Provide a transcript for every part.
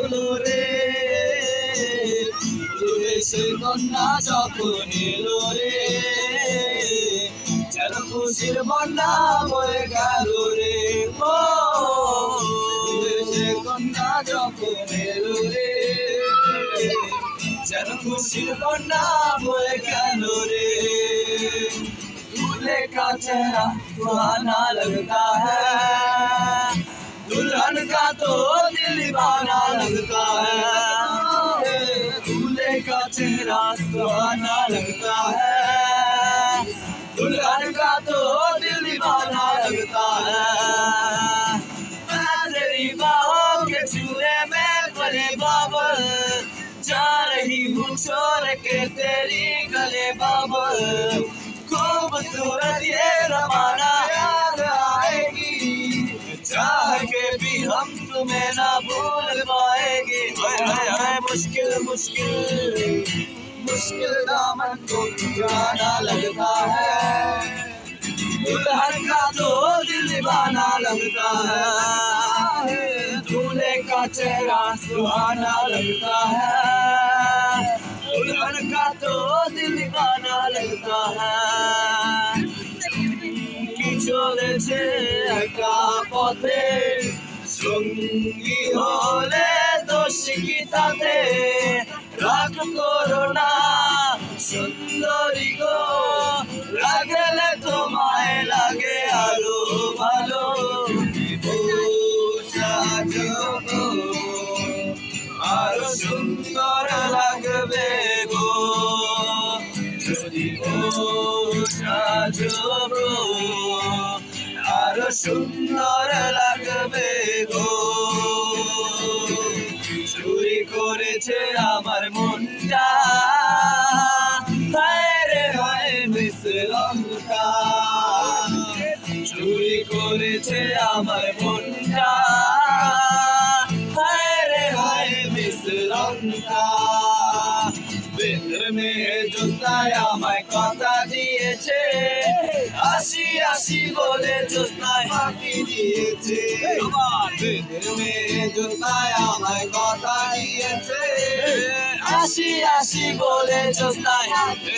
হলো রে সে কন্যা যখন এলো রে যেন খুশির বন্যা বয়ে গেল রে ও সে কন্যা যখন এলো রে যেন খুশির বন্যা বয়ে গেল রে दूल्हे का चेहरा सुहाना लगता है दुल्हन का तो दिल दीवाना लगता है दूल्हे का चेहरा सुहाना लगता है दुल्हन का तो दिल दीवाना लगता है मैं तेरी बाहों के चूल्हे में पले बाबल जा रही हूँ छोड़ के तेरी गले बाबल खूबसूरत ये ज़माना याद आएगी चाह के भी हम तुम्हें ना भूल पाएंगे मुश्किल मुश्किल मुश्किल दामन को जाना लगता है दुल्हन का तो दिल दीवाना लगता है दूल्हे का चेहरा सुहाना लगता है दुल्हन का तो दिल दीवाना लगता है কি চলেছে একা পথে সঙ্গী হলে দোষ কি তাতে রাগ করো না সুন্দরী গো লাগলে তোমায় লাগে আরো ভালো আরো সুন্দর লাগবে গো যদি সাজবো আরো সুন্দর লাগবে গো চুরি করেছে আমার মনটা হায় রে হায় বিশ্রামটা চুরি করেছে আমার মনটা হায় রে হায় বিশ্রামটা বেদের মেয়ে জোৎস্নায় আমায় কথা দিয়েছে আসি আসি বলে জোৎস্নায় ফাঁকি দিয়েছে বেদের মেয়ে জোৎস্নায় আমায় কথা দিয়েছে আসি আসি বলে জোৎস্নায়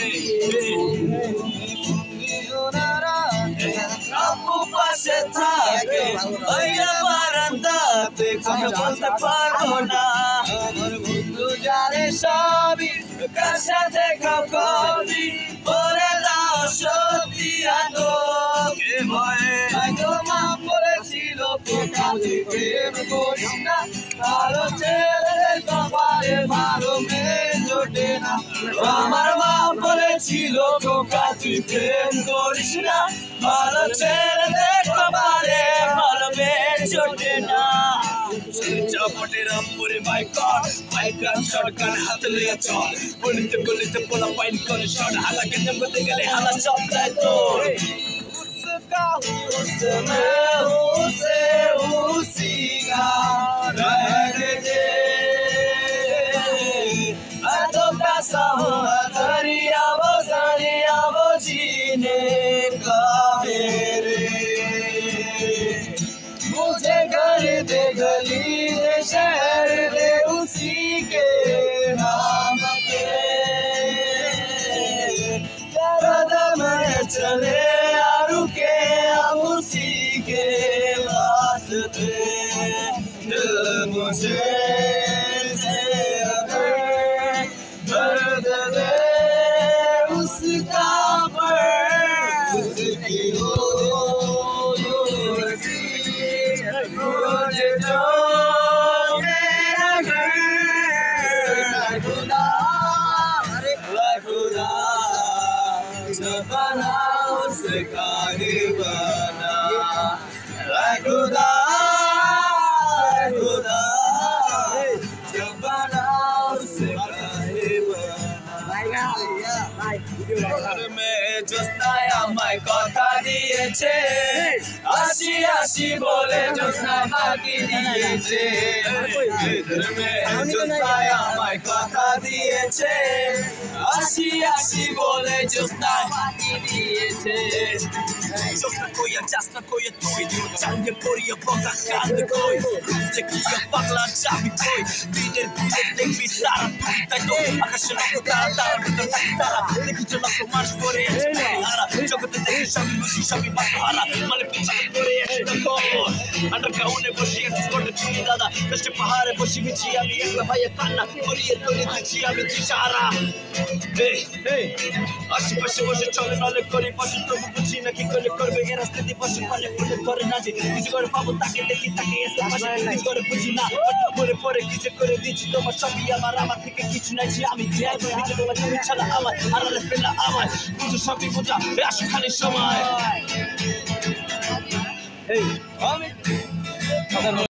আম্মু পাশে থাকে ভাইয়া বারান্দাতে কথা বলতে পারবো না আমার বন্ধু জানে সবই কার সাথে কবি বলে দাও সত্যি আদকে ভয়ে হয়তো মা বলেছিল কাজে প্রেম করিস না ভালো ছেলেদের কপালে ভালো মেয়ে জোটে না আমার মা বলেছিল কাজে প্রেম করিস না ভালো ছেলেদের কপালে ভালো মেয়ে জোটে না চপটে রামপুরে বাইকার শটগান হাতে লিয়ে চল গলিতে পোলা পাইন করে শট হালাকে জমতে গেলে হালা চপড়ায় তোর उसका उसमें उसे उसी का रहने दे तो पैसा हो दरिया वो जीने का मेरे मुझे घर दे गली दे शहर दे उसी के नाम पे कदम चले रुके हम उसी के वास्ते दिल मुझे দিয়েছে আসি আসি বলে জ্যোৎস্না ফাঁকি দিয়েছে জ্যোৎস্নায় আমায় কথা দিয়েছে আসি আসি বলে জ্যোৎস্না ফাঁকি দিয়েছে জ্যোৎস্না কইয়া যাসনা কইয়া তুই চাঁদে পড়িয়া বকা কান্দ কই রূপে কিয়া পাগলা যাবি কই দিনের দিনে দেখবি তারা তুই তাই তো আকাশে লক্ষ তারা তারা ভিতর থাকি তারা দেখি যে লক্ষ মাস পরে হারা জগতে দেখি সবই বুঝি সবই বাহারা মানে পিছনে পড়ে একটা খবর আন্ডারগ্রাউন্ডে বসে আছি স্পটে চিনি দাদা দেশে পাহাড়ে বসে গেছি আমি একলা ভাইয়া কান্না করিয়ে তৈরি দিচ্ছি আমি দিশারা আশেপাশে বসে চলে নলে করি পাশে তবু বুঝি না কি করে করবে এ রাস্তাতে বসে পালে করে করে না যে কিছু করে পাবো তাকে দেখি তাকে এসে পাশে কিছু করে বুঝি না পরে পরে কিছু করে দিচ্ছি তোমার সবই আমার থেকে কিছু নাই যে আমি দিয়ে কিছু তোমার তুমি ছাড়া আমার আড়ালে ফেলা আমার কিছু সবই বোঝা আসে খালি সময়